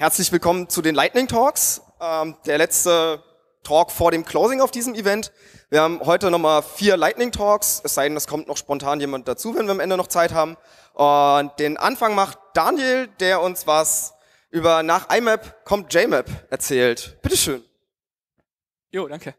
Herzlich willkommen zu den Lightning Talks, der letzte Talk vor dem Closing auf diesem Event. Wir haben heute nochmal 4 Lightning Talks, es sei denn, es kommt noch spontan jemand dazu, wenn wir am Ende noch Zeit haben. Und den Anfang macht Daniel, der uns was über nach IMAP kommt JMAP erzählt. Bitteschön. Jo, danke.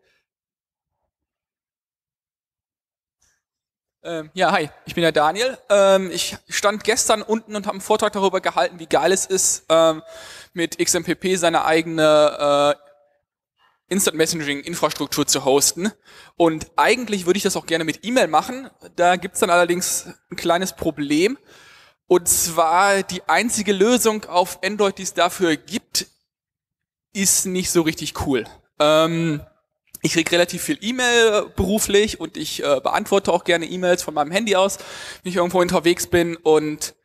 Ja, hi, ich bin der Daniel. Ich stand gestern unten und habe einen Vortrag darüber gehalten, wie geil es ist, mit XMPP seine eigene Instant Messaging Infrastruktur zu hosten. Und eigentlich würde ich das auch gerne mit E-Mail machen. Da gibt's dann allerdings ein kleines Problem. Und zwar die einzige Lösung auf Android, die es dafür gibt, ist nicht so richtig cool. Ich kriege relativ viel E-Mail beruflich und ich beantworte auch gerne E-Mails von meinem Handy aus, wenn ich irgendwo unterwegs bin, und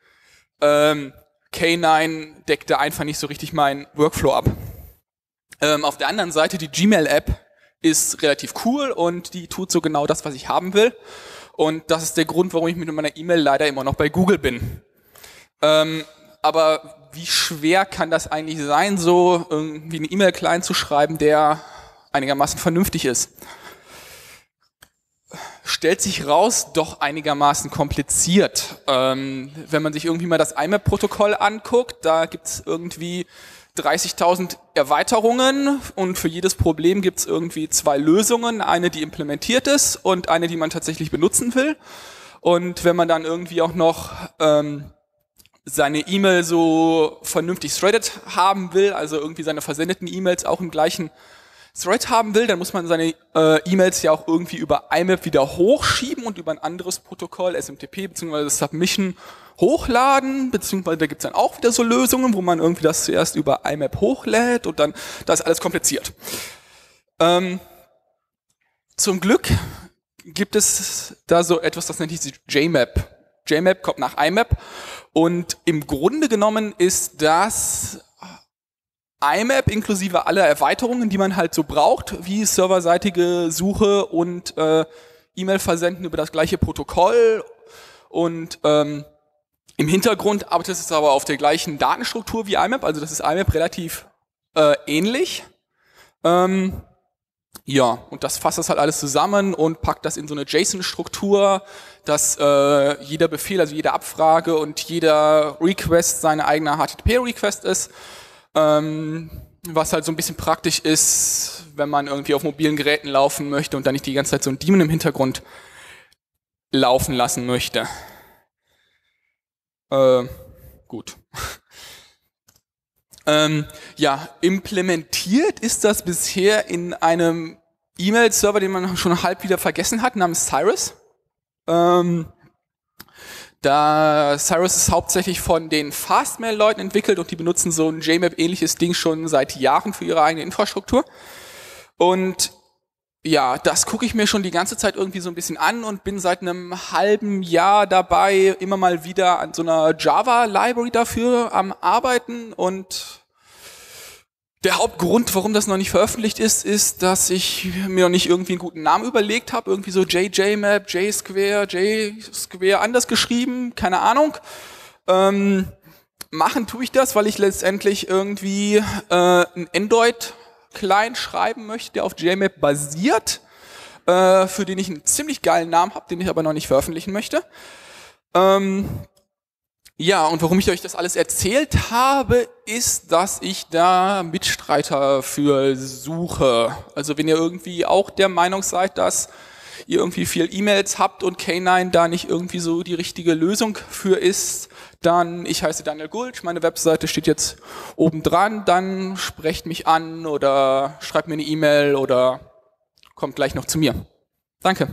K9 deckte einfach nicht so richtig meinen Workflow ab. Auf der anderen Seite, die Gmail-App ist relativ cool und die tut so genau das, was ich haben will. Und das ist der Grund, warum ich mit meiner E-Mail leider immer noch bei Google bin. Aber wie schwer kann das eigentlich sein, so irgendwie einen E-Mail-Client zu schreiben, der einigermaßen vernünftig ist? Stellt sich raus, doch einigermaßen kompliziert. Wenn man sich irgendwie mal das IMAP-Protokoll anguckt, da gibt's irgendwie 30.000 Erweiterungen und für jedes Problem gibt's irgendwie 2 Lösungen. Eine, die implementiert ist, und eine, die man tatsächlich benutzen will. Und wenn man dann irgendwie auch noch seine E-Mail so vernünftig threaded haben will, also irgendwie seine versendeten E-Mails auch im gleichen Thread haben will, dann muss man seine E-Mails ja auch irgendwie über IMAP wieder hochschieben und über ein anderes Protokoll, SMTP bzw. Submission, hochladen, beziehungsweise da gibt es dann auch wieder so Lösungen, wo man irgendwie das zuerst über IMAP hochlädt und dann, das ist alles kompliziert. Zum Glück gibt es da so etwas, das nennt sich JMAP. JMAP kommt nach IMAP und im Grunde genommen ist das IMAP inklusive aller Erweiterungen, die man halt so braucht, wie serverseitige Suche und E-Mail versenden über das gleiche Protokoll. Und im Hintergrund arbeitet es aber auf der gleichen Datenstruktur wie IMAP, also das ist IMAP relativ ähnlich. Ja, und das fasst das halt alles zusammen und packt das in so eine JSON-Struktur, dass jeder Befehl, also jede Abfrage und jeder Request seine eigene HTTP-Request ist. Was halt so ein bisschen praktisch ist, wenn man irgendwie auf mobilen Geräten laufen möchte und dann nicht die ganze Zeit so ein Daemon im Hintergrund laufen lassen möchte. Gut. Ja, implementiert ist das bisher in einem E-Mail-Server, den man schon halb wieder vergessen hat, namens Cyrus. Da Cyrus ist hauptsächlich von den Fastmail-Leuten entwickelt und die benutzen so ein JMAP-ähnliches Ding schon seit Jahren für ihre eigene Infrastruktur. Und ja, das gucke ich mir schon die ganze Zeit irgendwie so ein bisschen an und bin seit einem halben Jahr dabei, immer mal wieder an so einer Java-Library dafür am Arbeiten. Und der Hauptgrund, warum das noch nicht veröffentlicht ist, ist, dass ich mir noch nicht irgendwie einen guten Namen überlegt habe. Irgendwie so JJMap, JSquare anders geschrieben, keine Ahnung. Machen tue ich das, weil ich letztendlich irgendwie ein Android-Client schreiben möchte, der auf JMap basiert, für den ich einen ziemlich geilen Namen habe, den ich aber noch nicht veröffentlichen möchte. Ja, und warum ich euch das alles erzählt habe, ist, dass ich da Mitstreiter für suche. Also wenn ihr irgendwie auch der Meinung seid, dass ihr irgendwie viel E-Mails habt und K9 da nicht irgendwie so die richtige Lösung für ist, dann, ich heiße Daniel Gulsch, meine Webseite steht jetzt oben dran, dann sprecht mich an oder schreibt mir eine E-Mail oder kommt gleich noch zu mir. Danke.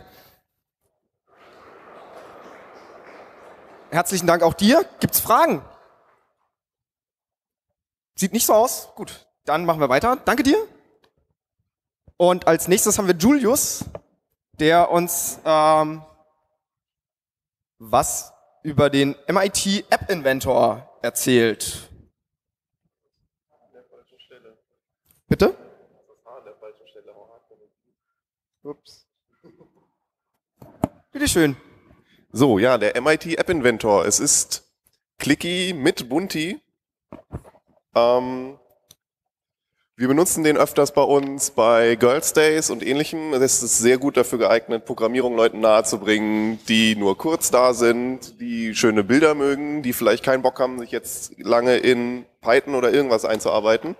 Herzlichen Dank auch dir. Gibt's Fragen? Sieht nicht so aus? Gut, dann machen wir weiter. Danke dir. Und als nächstes haben wir Julius, der uns was über den MIT App Inventor erzählt. Bitte? Ups. Bitteschön. So, ja, der MIT App Inventor. Es ist Clicky mit Bunti. Wir benutzen den öfters bei uns bei Girls Days und ähnlichem. Das ist sehr gut dafür geeignet, Programmierung Leuten nahezubringen, die nur kurz da sind, die schöne Bilder mögen, die vielleicht keinen Bock haben, sich jetzt lange in Python oder irgendwas einzuarbeiten.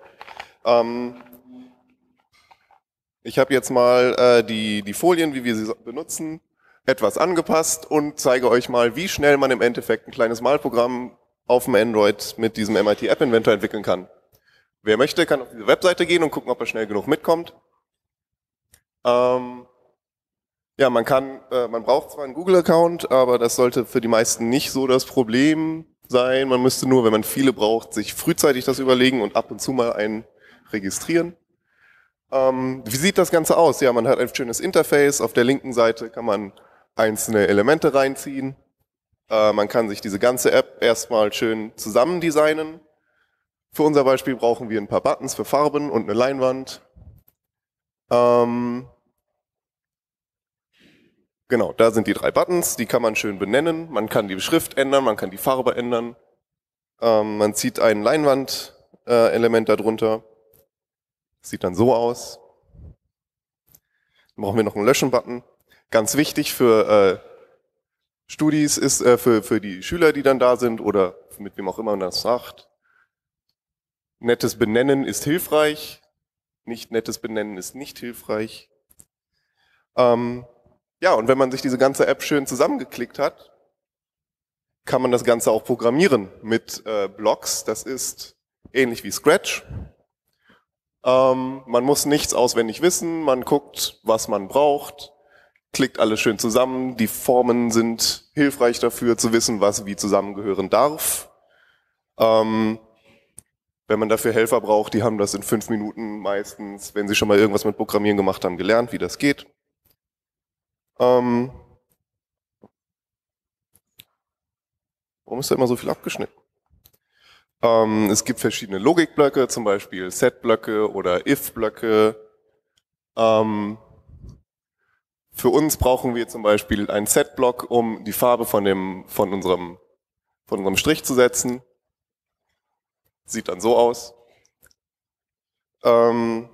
Ich habe jetzt mal die Folien, wie wir sie benutzen, etwas angepasst und zeige euch mal, wie schnell man im Endeffekt ein kleines Malprogramm auf dem Android mit diesem MIT App Inventor entwickeln kann. Wer möchte, kann auf diese Webseite gehen und gucken, ob er schnell genug mitkommt. Ja, man braucht zwar einen Google-Account, aber das sollte für die meisten nicht so das Problem sein. Man müsste nur, wenn man viele braucht, sich frühzeitig das überlegen und ab und zu mal einen registrieren. Wie sieht das Ganze aus? Ja, man hat ein schönes Interface. Auf der linken Seite kann man einzelne Elemente reinziehen. Man kann sich diese ganze App erstmal schön zusammen designen. Für unser Beispiel brauchen wir ein paar Buttons für Farben und eine Leinwand. Genau, da sind die 3 Buttons, die kann man schön benennen. Man kann die Schrift ändern, man kann die Farbe ändern. Man zieht ein Leinwandelement darunter. Sieht dann so aus. Dann brauchen wir noch einen Löschen-Button. Ganz wichtig für Studis ist, für die Schüler, die dann da sind oder mit wem auch immer man das sagt. Nettes Benennen ist hilfreich, nicht nettes Benennen ist nicht hilfreich. Ja, und wenn man sich diese ganze App schön zusammengeklickt hat, kann man das Ganze auch programmieren mit Blocks. Das ist ähnlich wie Scratch. Man muss nichts auswendig wissen, man guckt, was man braucht, klickt alles schön zusammen. Die Formen sind hilfreich dafür, zu wissen, was wie zusammengehören darf. Wenn man dafür Helfer braucht, die haben das in 5 Minuten meistens, wenn sie schon mal irgendwas mit Programmieren gemacht haben, gelernt, wie das geht. Warum ist da immer so viel abgeschnitten? Es gibt verschiedene Logikblöcke, zum Beispiel Set-Blöcke oder If-Blöcke. Für uns brauchen wir zum Beispiel einen Set-Block, um die Farbe von unserem Strich zu setzen. Sieht dann so aus. Dann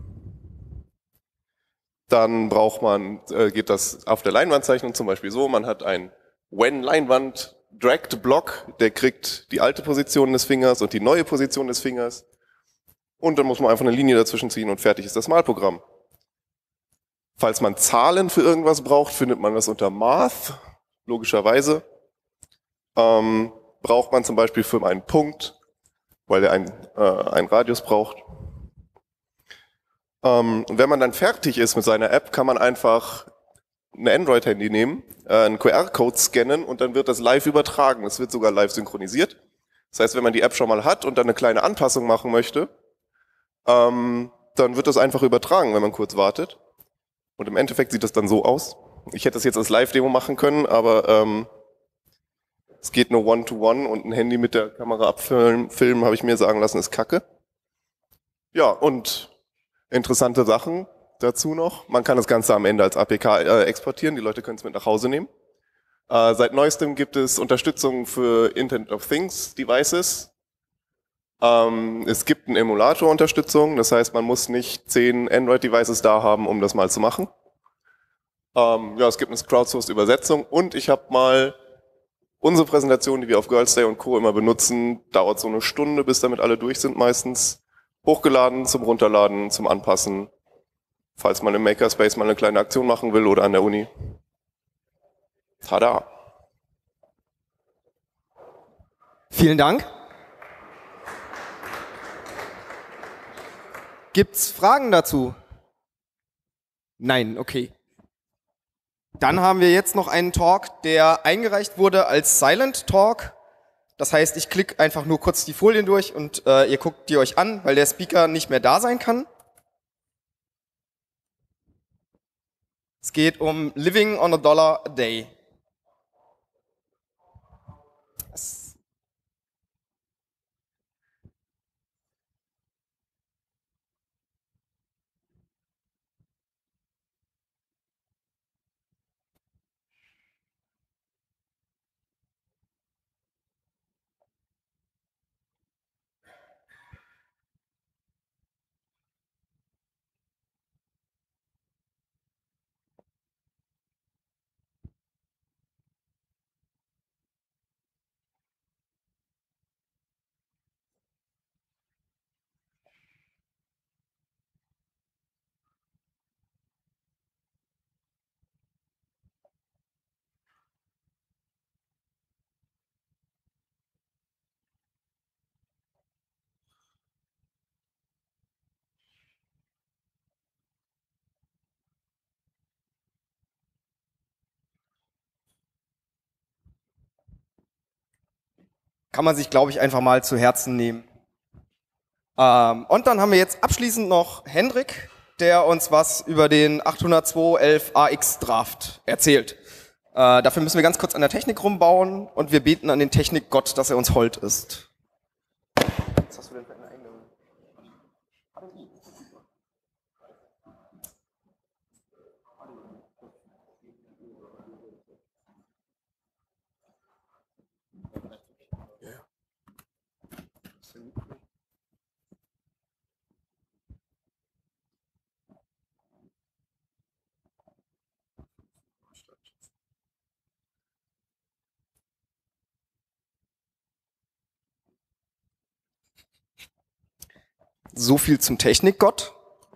geht das auf der Leinwandzeichnung zum Beispiel so, man hat ein When-Leinwand-Dragged-Block, der kriegt die alte Position des Fingers und die neue Position des Fingers. Und dann muss man einfach eine Linie dazwischen ziehen und fertig ist das Malprogramm. Falls man Zahlen für irgendwas braucht, findet man das unter Math, logischerweise. Braucht man zum Beispiel für einen Punkt, weil er einen Radius braucht. Und wenn man dann fertig ist mit seiner App, kann man einfach ein Android-Handy nehmen, einen QR-Code scannen und dann wird das live übertragen. Es wird sogar live synchronisiert. Das heißt, wenn man die App schon mal hat und dann eine kleine Anpassung machen möchte, dann wird das einfach übertragen, wenn man kurz wartet. Und im Endeffekt sieht das dann so aus. Ich hätte das jetzt als Live-Demo machen können, aber es geht nur One-to-One und ein Handy mit der Kamera abfilmen, habe ich mir sagen lassen, ist Kacke. Ja, und interessante Sachen dazu noch. Man kann das Ganze am Ende als APK exportieren, die Leute können es mit nach Hause nehmen. Seit neuestem gibt es Unterstützung für Internet of Things Devices. Es gibt eine Emulator-Unterstützung, das heißt, man muss nicht 10 Android-Devices da haben, um das mal zu machen. Ja, es gibt eine Crowdsourced-Übersetzung und ich habe mal unsere Präsentation, die wir auf Girls Day und Co. immer benutzen, dauert so eine Stunde, bis damit alle durch sind meistens. Hochgeladen, zum Runterladen, zum Anpassen, falls man im Makerspace mal eine kleine Aktion machen will oder an der Uni. Tada! Vielen Dank. Gibt's Fragen dazu? Nein, okay. Dann haben wir jetzt noch einen Talk, der eingereicht wurde als Silent Talk. Das heißt, ich klicke einfach nur kurz die Folien durch und ihr guckt die euch an, weil der Speaker nicht mehr da sein kann. Es geht um Living on $1 a Day. kann man sich, glaube ich, einfach mal zu Herzen nehmen. Und dann haben wir jetzt abschließend noch Hendrik, der uns was über den 802.11 AX Draft erzählt. Dafür müssen wir ganz kurz an der Technik rumbauen und wir beten an den Technikgott, dass er uns hold ist. Was hast du denn für eine eigene? So viel zum Technikgott.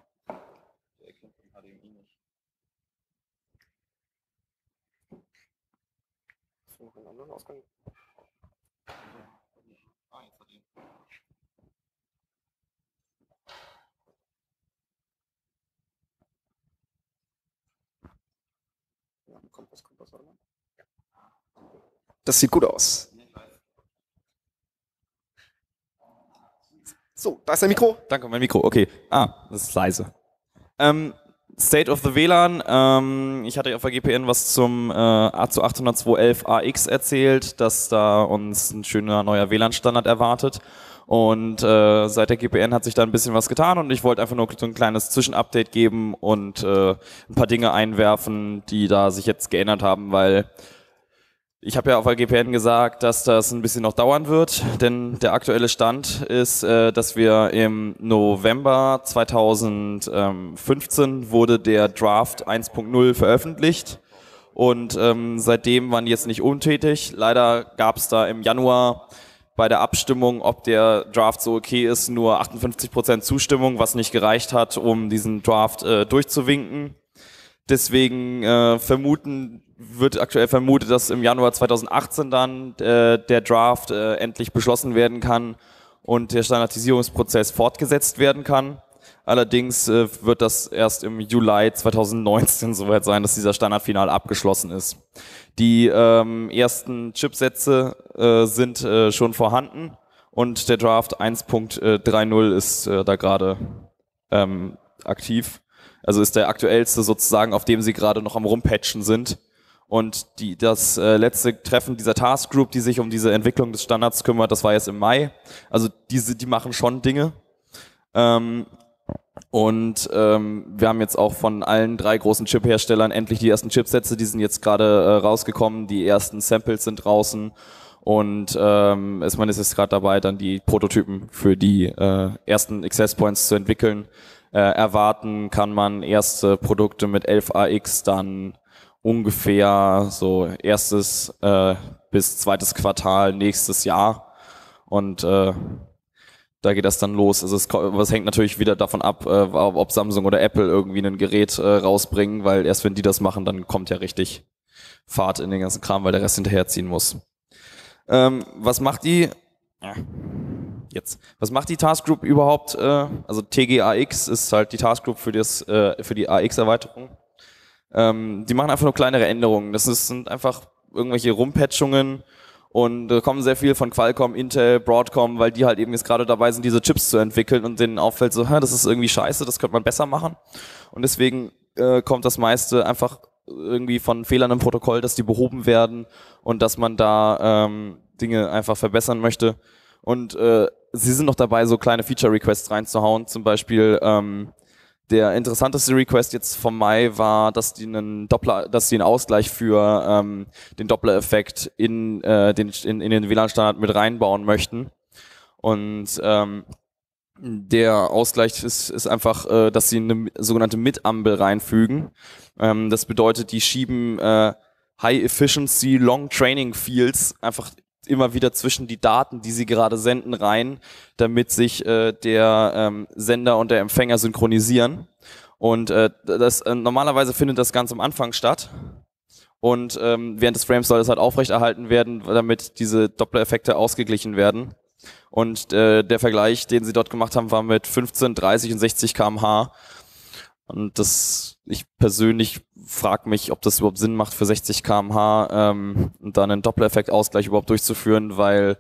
Das sieht gut aus. So, da ist dein Mikro. Danke, mein Mikro, okay. Das ist leise. State of the WLAN. Ich hatte auf der GPN was zum zu 802.11 AX erzählt, dass da uns ein schöner neuer WLAN-Standard erwartet. Und seit der GPN hat sich da ein bisschen was getan und ich wollte einfach nur so ein kleines Zwischenupdate geben und ein paar Dinge einwerfen, die da sich jetzt geändert haben, weil ich habe ja auf der GPN gesagt, dass das ein bisschen noch dauern wird, denn der aktuelle Stand ist, dass wir im November 2015 wurde der Draft 1.0 veröffentlicht und seitdem waren die jetzt nicht untätig. Leider gab es da im Januar bei der Abstimmung, ob der Draft so okay ist, nur 58% Zustimmung, was nicht gereicht hat, um diesen Draft durchzuwinken. Deswegen wird aktuell vermutet, dass im Januar 2018 dann der Draft endlich beschlossen werden kann und der Standardisierungsprozess fortgesetzt werden kann. Allerdings wird das erst im Juli 2019 soweit sein, dass dieser Standard final abgeschlossen ist. Die ersten Chipsätze sind schon vorhanden und der Draft 1.30 ist da gerade aktiv. Also ist der aktuellste sozusagen, auf dem sie gerade noch am Rumpatchen sind. Und das letzte Treffen dieser Taskgroup, die sich um diese Entwicklung des Standards kümmert, das war jetzt im Mai. Also die machen schon Dinge. Wir haben jetzt auch von allen 3 großen Chip-Herstellern endlich die ersten Chipsätze, die sind jetzt gerade rausgekommen. Die ersten Samples sind draußen. Und man ist jetzt gerade dabei, dann die Prototypen für die ersten Access Points zu entwickeln. Erwarten kann man erste Produkte mit 11AX dann ungefähr so erstes bis zweites Quartal nächstes Jahr und da geht das dann los. Also es hängt natürlich wieder davon ab, ob Samsung oder Apple irgendwie ein Gerät rausbringen, weil erst wenn die das machen, dann kommt ja richtig Fahrt in den ganzen Kram, weil der Rest hinterherziehen muss. Was macht die? Was macht die Taskgroup überhaupt? Also TGAX ist halt die Taskgroup für die AX-Erweiterung. Die machen einfach nur kleinere Änderungen. Sind einfach irgendwelche Rumpatchungen und da kommen sehr viel von Qualcomm, Intel, Broadcom, weil die halt eben jetzt gerade dabei sind, diese Chips zu entwickeln und denen auffällt so, das ist irgendwie scheiße, das könnte man besser machen. Und deswegen kommt das meiste einfach irgendwie von Fehlern im Protokoll, dass die behoben werden und dass man da Dinge einfach verbessern möchte. Und sie sind noch dabei, so kleine Feature-Requests reinzuhauen. Zum Beispiel der interessanteste Request jetzt vom Mai war, dass die einen Ausgleich für den Doppler-Effekt in den WLAN-Standard mit reinbauen möchten. Und der Ausgleich ist einfach, dass sie eine sogenannte Mid-Ampel reinfügen. Das bedeutet, die schieben High-Efficiency Long-Training-Fields einfach immer wieder zwischen die Daten, die sie gerade senden, rein, damit sich der Sender und der Empfänger synchronisieren. Und normalerweise findet das ganz am Anfang statt. Und während des Frames soll das halt aufrechterhalten werden, damit diese Doppler-Effekte ausgeglichen werden. Und der Vergleich, den sie dort gemacht haben, war mit 15, 30 und 60 km/h. Und ich persönlich frage mich, ob das überhaupt Sinn macht, für 60 km/h und dann einen Doppler-Effekt-Ausgleich überhaupt durchzuführen, weil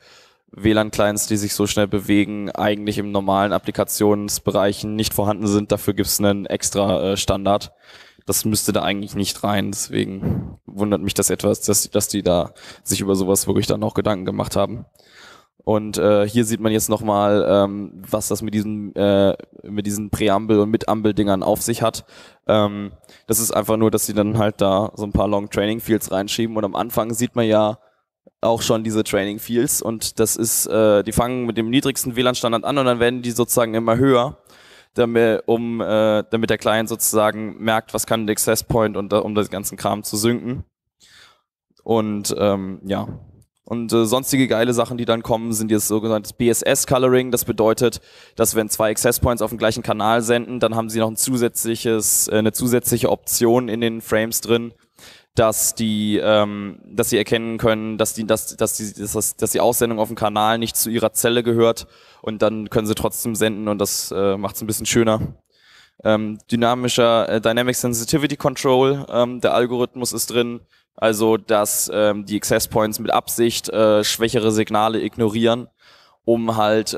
WLAN-Clients, die sich so schnell bewegen, eigentlich im normalen Applikationsbereichen nicht vorhanden sind. Dafür gibt es einen extra Standard. Das müsste da eigentlich nicht rein. Deswegen wundert mich das etwas, dass die da sich über sowas wirklich dann auch Gedanken gemacht haben. Und hier sieht man jetzt nochmal, was das mit diesen Präambel- und Mit-Ambel-Dingern auf sich hat. Das ist einfach nur, dass sie dann halt da so ein paar Long-Training-Fields reinschieben. Und am Anfang sieht man ja auch schon diese Training-Fields. Und das ist, die fangen mit dem niedrigsten WLAN-Standard an und dann werden die sozusagen immer höher, damit der Client sozusagen merkt, was kann der Access Point, und um das ganzen Kram zu synken. Und ja. Und sonstige geile Sachen, die dann kommen, sind jetzt sogenanntes BSS-Coloring. Das bedeutet, dass wenn zwei Access Points auf dem gleichen Kanal senden, dann haben sie noch eine zusätzliche Option in den Frames drin, dass sie erkennen können, dass die Aussendung auf dem Kanal nicht zu ihrer Zelle gehört, und dann können sie trotzdem senden, und das macht es ein bisschen schöner. Dynamic Sensitivity Control, der Algorithmus ist drin. Also, dass die Access Points mit Absicht schwächere Signale ignorieren, um halt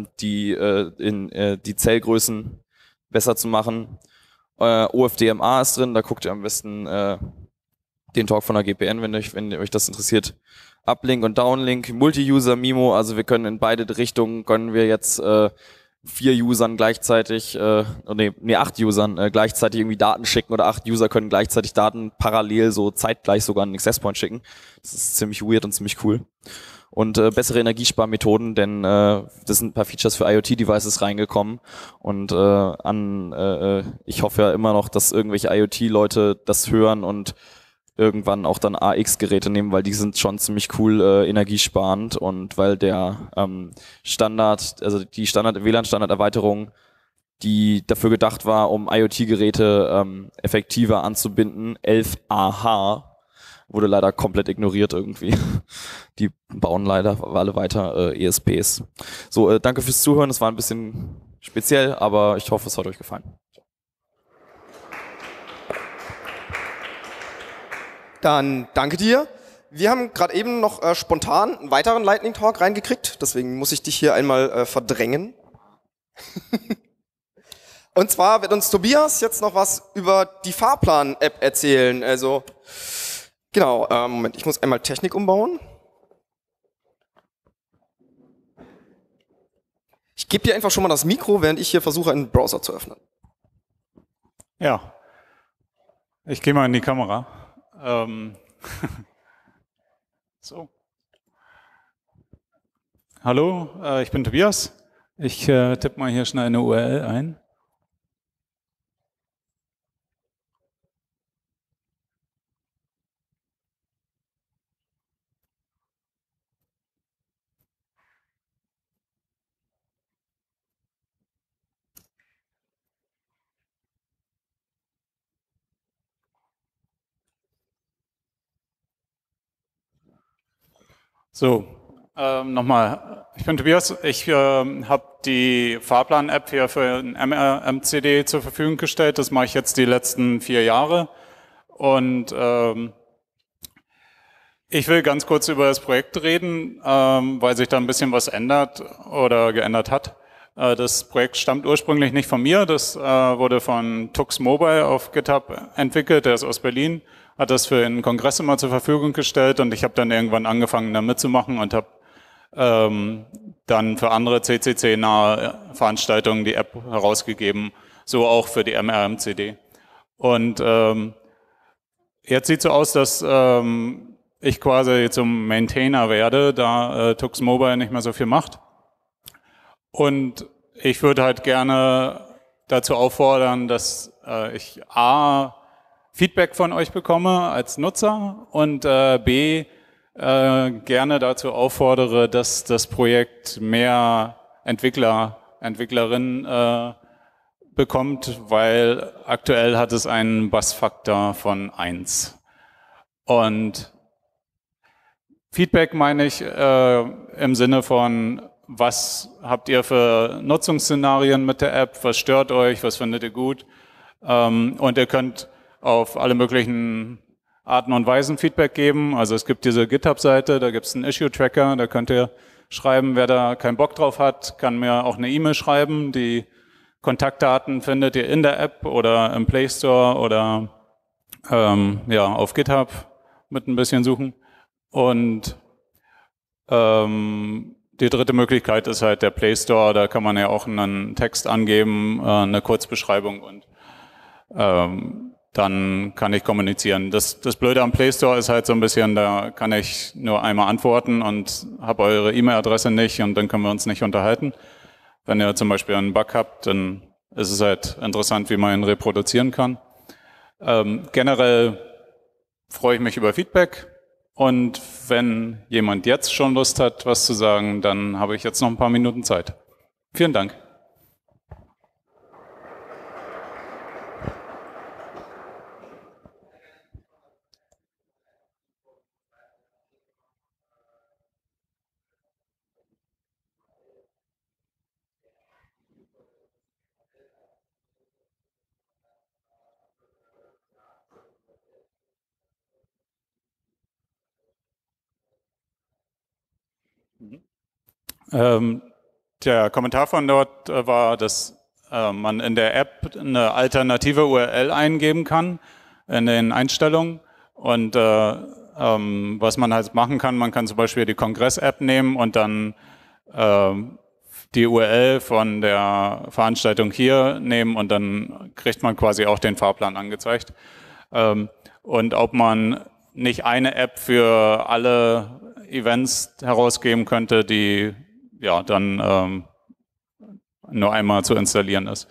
die Zellgrößen besser zu machen. OFDMA ist drin, da guckt ihr am besten den Talk von der GPN, wenn euch das interessiert. Uplink und Downlink, Multi-User-MIMO, also wir können in beide Richtungen, können wir jetzt 4 Usern gleichzeitig, 8 Usern gleichzeitig irgendwie Daten schicken, oder 8 User können gleichzeitig Daten parallel so zeitgleich sogar an einen Access Point schicken. Das ist ziemlich weird und ziemlich cool. Und bessere Energiesparmethoden, denn das sind ein paar Features für IoT-Devices reingekommen, und ich hoffe ja immer noch, dass irgendwelche IoT-Leute das hören und irgendwann auch dann AX-Geräte nehmen, weil die sind schon ziemlich cool energiesparend, und weil der die WLAN-Standard-Erweiterung, die dafür gedacht war, um IoT-Geräte effektiver anzubinden, 11AH, wurde leider komplett ignoriert irgendwie. Die bauen leider alle weiter ESPs. So, danke fürs Zuhören, es war ein bisschen speziell, aber ich hoffe, es hat euch gefallen. Dann danke dir. Wir haben gerade eben noch spontan einen weiteren Lightning Talk reingekriegt, deswegen muss ich dich hier einmal verdrängen. Und zwar wird uns Tobias jetzt noch was über die Fahrplan-App erzählen. Also, genau, Moment, ich muss einmal Technik umbauen. Ich gebe dir einfach schon mal das Mikro, während ich hier versuche, einen Browser zu öffnen. Ja, ich gehe mal in die Kamera. So. Hallo, ich bin Tobias. Ich tippe mal hier schnell eine URL ein. So, nochmal, ich bin Tobias, ich habe die Fahrplan-App hier für ein MRMCD zur Verfügung gestellt, das mache ich jetzt die letzten 4 Jahre, und ich will ganz kurz über das Projekt reden, weil sich da ein bisschen was ändert oder geändert hat. Das Projekt stammt ursprünglich nicht von mir, das wurde von Tux Mobile auf GitHub entwickelt, der ist aus Berlin, hat das für einen Kongress immer zur Verfügung gestellt, und ich habe dann irgendwann angefangen, da mitzumachen und habe dann für andere CCC-nahe Veranstaltungen die App herausgegeben, so auch für die MRMCD. Und jetzt sieht so aus, dass ich quasi zum Maintainer werde, da Tux Mobile nicht mehr so viel macht. Und ich würde halt gerne dazu auffordern, dass ich A, Feedback von euch bekomme als Nutzer, und B, gerne dazu auffordere, dass das Projekt mehr Entwicklerinnen bekommt, weil aktuell hat es einen Bass-Faktor von 1. Und Feedback meine ich im Sinne von, was habt ihr für Nutzungsszenarien mit der App, was stört euch, was findet ihr gut, und ihr könnt auf alle möglichen Arten und Weisen Feedback geben. Also es gibt diese GitHub-Seite, da gibt es einen Issue-Tracker, da könnt ihr schreiben. Wer da keinen Bock drauf hat, kann mir auch eine E-Mail schreiben. Die Kontaktdaten findet ihr in der App oder im Play Store oder auf GitHub mit ein bisschen suchen. Und die dritte Möglichkeit ist halt der Play Store. Da kann man ja auch einen Text angeben, eine Kurzbeschreibung und dann kann ich kommunizieren. Das Blöde am Play Store ist halt so ein bisschen, da kann ich nur einmal antworten und habe eure E-Mail-Adresse nicht und dann können wir uns nicht unterhalten. Wenn ihr zum Beispiel einen Bug habt, dann ist es halt interessant, wie man ihn reproduzieren kann. Generell freue ich mich über Feedback und wenn jemand jetzt schon Lust hat, was zu sagen, dann habe ich jetzt noch ein paar Minuten Zeit. Vielen Dank. Der Kommentar von dort war, dass man in der App eine alternative URL eingeben kann in den Einstellungen und was man halt machen kann, man kann zum Beispiel die Kongress-App nehmen und dann die URL von der Veranstaltung hier nehmen und dann kriegt man quasi auch den Fahrplan angezeigt. Und ob man nicht eine App für alle Events herausgeben könnte, die ja dann nur einmal zu installieren ist.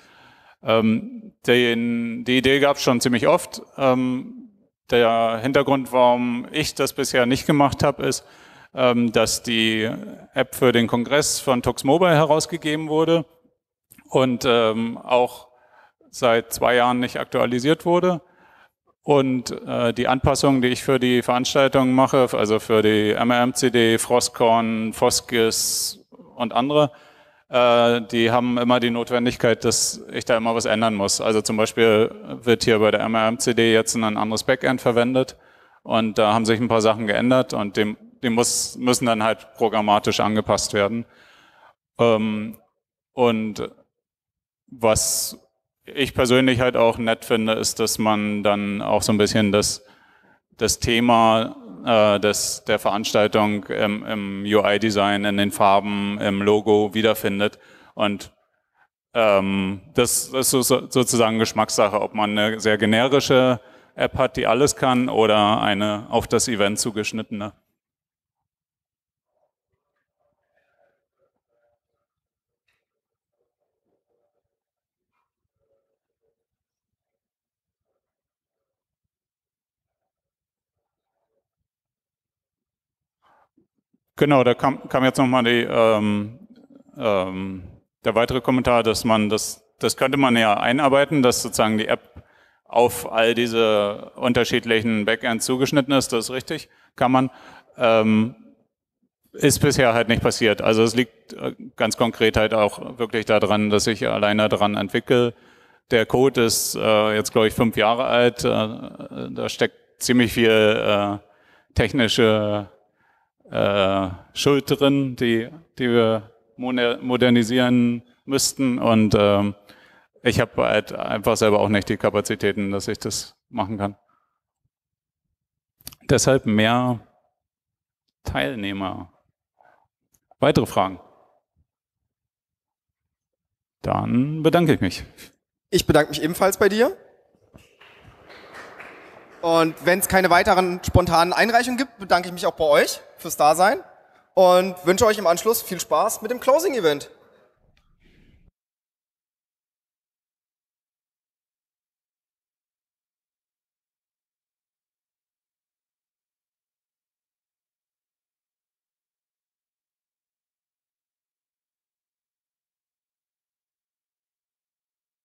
Die Idee gab es schon ziemlich oft. Der Hintergrund, warum ich das bisher nicht gemacht habe, ist, dass die App für den Kongress von Tux Mobile herausgegeben wurde und auch seit 2 Jahren nicht aktualisiert wurde. Und die Anpassungen, die ich für die Veranstaltungen mache, also für die MRMCD, Frostcon, Foskis und andere, die haben immer die Notwendigkeit, dass ich da immer was ändern muss. Also zum Beispiel wird hier bei der MRMCD jetzt ein anderes Backend verwendet und da haben sich ein paar Sachen geändert und die müssen dann halt programmatisch angepasst werden. Und was ich persönlich halt auch nett finde, ist, dass man dann auch so ein bisschen das Thema der Veranstaltung im UI-Design, in den Farben, im Logo wiederfindet. Und das ist sozusagen Geschmackssache, ob man eine sehr generische App hat, die alles kann, oder eine auf das Event zugeschnittene. Genau, da kam jetzt nochmal der weitere Kommentar, dass man das könnte man ja einarbeiten, dass sozusagen die App auf all diese unterschiedlichen Backends zugeschnitten ist, das ist richtig, kann man. Ist bisher halt nicht passiert. Also es liegt ganz konkret halt auch wirklich daran, dass ich alleine daran entwickle. Der Code ist jetzt, glaube ich, 5 Jahre alt. Da steckt ziemlich viel technische Schuld drin, die wir modernisieren müssten. Und ich habe halt einfach selber auch nicht die Kapazitäten, dass ich das machen kann. Deshalb mehr Teilnehmer. Weitere Fragen? Dann bedanke ich mich. Ich bedanke mich ebenfalls bei dir. Und wenn es keine weiteren spontanen Einreichungen gibt, bedanke ich mich auch bei euch fürs Dasein und wünsche euch im Anschluss viel Spaß mit dem Closing-Event.